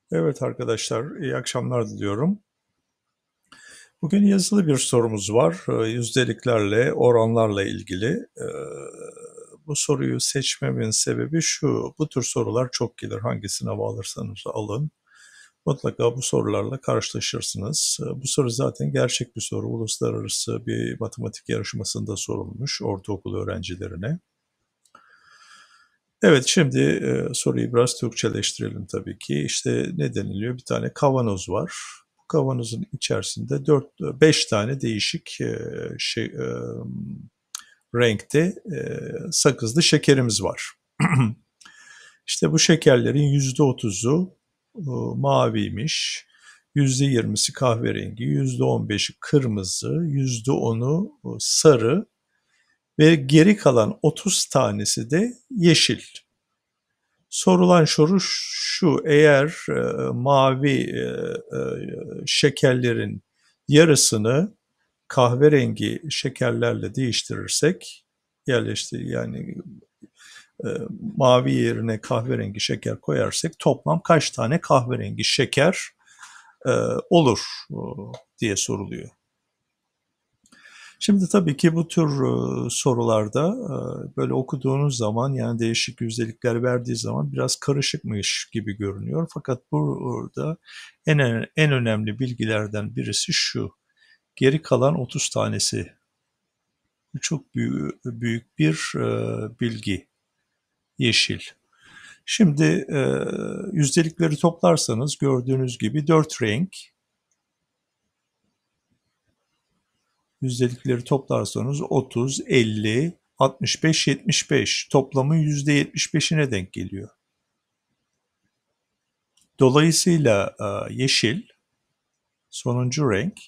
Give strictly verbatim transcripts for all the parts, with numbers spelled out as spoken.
Evet arkadaşlar, iyi akşamlar diliyorum. Bugün yazılı bir sorumuz var. Ee, Yüzdeliklerle, oranlarla ilgili. Ee, Bu soruyu seçmemin sebebi şu. Bu tür sorular çok gelir. Hangi sınavı alırsanız alın. Mutlaka bu sorularla karşılaşırsınız. Ee, Bu soru zaten gerçek bir soru. Uluslararası bir matematik yarışmasında sorulmuş ortaokul öğrencilerine. Evet, şimdi e, soruyu biraz Türkçeleştirelim tabii ki. İşte ne deniliyor? Bir tane kavanoz var. Bu kavanozun içerisinde dört, beş tane değişik e, şey e, renkte e, sakızlı şekerimiz var. İşte bu şekerlerin yüzde otuzu e, maviymiş, yüzde yirmisi kahverengi, yüzde on beşi kırmızı, yüzde onu e, sarı ve geri kalan otuz tanesi de yeşil. Sorulan soru şu, eğer e, mavi e, e, şekerlerin yarısını kahverengi şekerlerle değiştirirsek, yerleştir yani e, mavi yerine kahverengi şeker koyarsak toplam kaç tane kahverengi şeker e, olur e, diye soruluyor. Şimdi tabii ki bu tür e, sorularda e, böyle okuduğunuz zaman, yani değişik yüzdelikler verdiği zaman biraz karışıkmış gibi görünüyor. Fakat burada en en önemli bilgilerden birisi şu. Geri kalan otuz tanesi. Bu çok büyük, büyük bir e, bilgi. Yeşil. Şimdi e, yüzdelikleri toplarsanız gördüğünüz gibi dört renk. Yüzdelikleri toplarsanız otuz, elli, altmış beş, yetmiş beş. Toplamı yüzde yetmiş beşine denk geliyor. Dolayısıyla e, yeşil, sonuncu renk,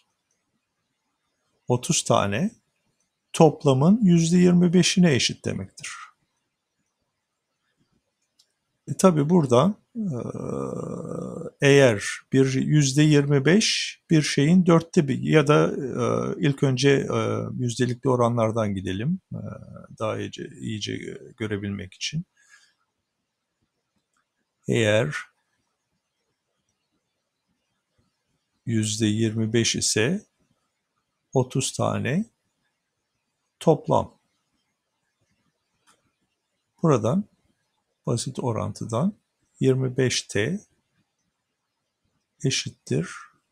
otuz tane, toplamın yüzde yirmi beşine eşit demektir. E tabi buradan e, eğer bir yüzde yirmi beş bir şeyin dörtte bir, ya da e, ilk önce e, yüzdelikli oranlardan gidelim e, daha iyice, iyice görebilmek için. Eğer yüzde yirmi beş ise otuz tane toplam. Buradan basit orantıdan yirmi beş T eşittir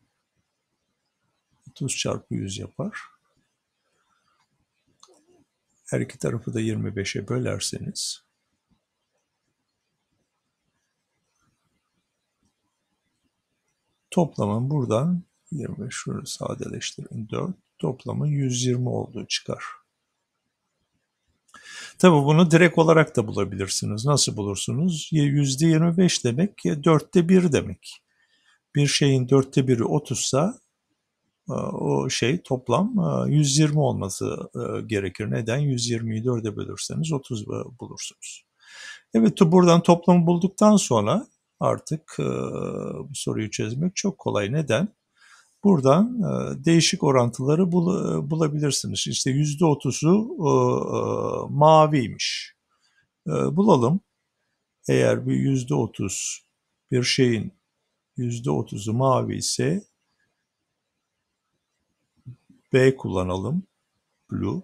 otuz çarpı yüz yapar. Her iki tarafı da yirmi beşe bölerseniz toplamın buradan yirmi, şunu sadeleştirin, dört, toplamın yüz yirmi olduğu çıkar. Tabi bunu direkt olarak da bulabilirsiniz. Nasıl bulursunuz? yüzde yirmi beş demek dörtte bir demek. Bir şeyin dörtte biri otuzsa o şey toplam yüz yirmi olması gerekir. Neden? yüz yirmiyi dörde bölürseniz otuz bulursunuz. Evet, buradan toplamı bulduktan sonra artık bu soruyu çözmek çok kolay. Neden? Buradan değişik orantıları bulabilirsiniz. İşte yüzde otuzu maviymiş. Bulalım. Eğer bir yüzde otuz bir şeyin yüzde otuzu mavi ise B kullanalım. Blue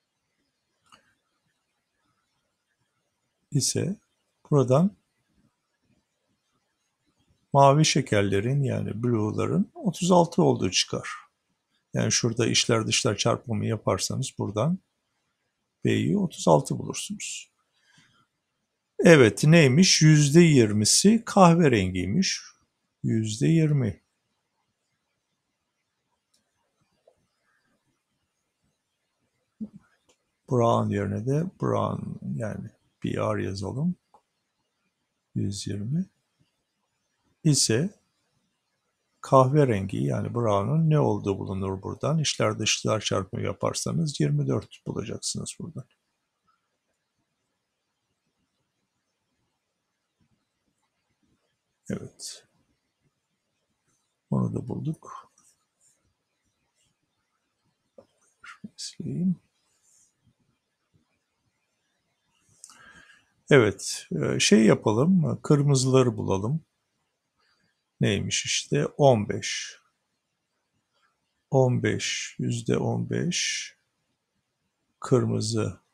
ise buradan mavi şekerlerin, yani blue'ların otuz altı olduğu çıkar. Yani şurada içler dışlar çarpımı yaparsanız buradan B'yi otuz altı bulursunuz. Evet, neymiş? yüzde yirmisi kahverengiymiş. yüzde yirmi. Brown yerine de brown, yani B R yazalım. yüz yirmi ise kahverengi, yani brown'un ne olduğu bulunur buradan. İçler dışlar çarpımı yaparsanız yirmi dört bulacaksınız buradan. Evet. Onu da bulduk. Sileyim. Evet. Şey yapalım. Kırmızıları bulalım. neymiş işte on beş. on beş, yüzde on beş kırmızı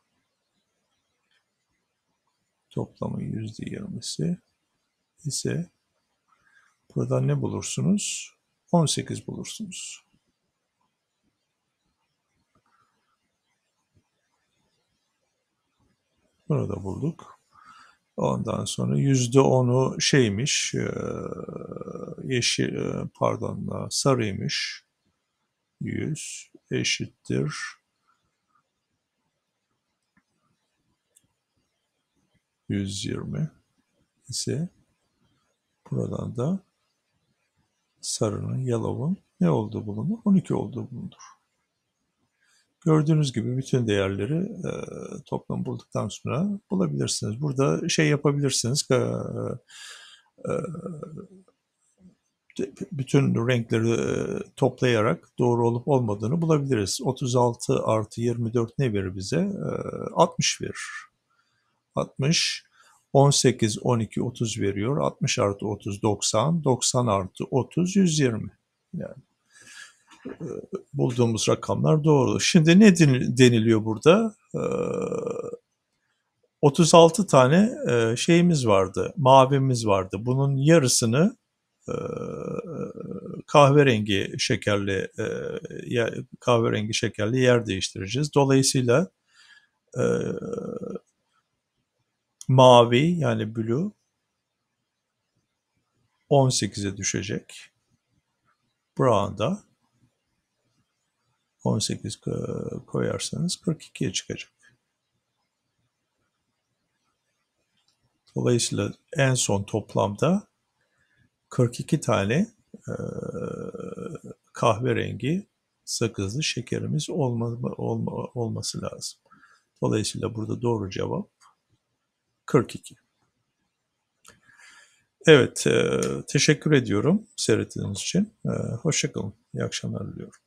toplamın yüzde yirmisi ise buradan ne bulursunuz? on sekiz bulursunuz. Bunu da bulduk. Ondan sonra yüzde onu şeymiş, yeşil, pardon, sarıymış. yüz eşittir yüz yirmi ise buradan da sarının, yellow'un ne olduğu bulunur? on iki olduğu bulunur. Gördüğünüz gibi bütün değerleri e, toplam bulduktan sonra bulabilirsiniz. Burada şey yapabilirsiniz. E, e, bütün renkleri e, toplayarak doğru olup olmadığını bulabiliriz. otuz altı artı yirmi dört ne verir bize? E, altmış verir. altmış, on sekiz, on iki, otuz veriyor. altmış artı otuz, doksan, doksan artı otuz, yüz yirmi. Yani e, bulduğumuz rakamlar doğru. Şimdi ne deniliyor burada? E, otuz altı tane e, şeyimiz vardı, mavimiz vardı. Bunun yarısını e, kahverengi şekerli e, kahverengi şekerli yer değiştireceğiz. Dolayısıyla e, mavi yani blue on sekize düşecek. Brown da on sekiz koyarsanız kırk ikiye çıkacak. Dolayısıyla en son toplamda kırk iki tane e, kahverengi sakızlı şekerimiz olma, olma, olması lazım. Dolayısıyla burada doğru cevap kırk iki. Evet, e, teşekkür ediyorum seyrettiğiniz için. E, hoşça kalın. İyi akşamlar diliyorum.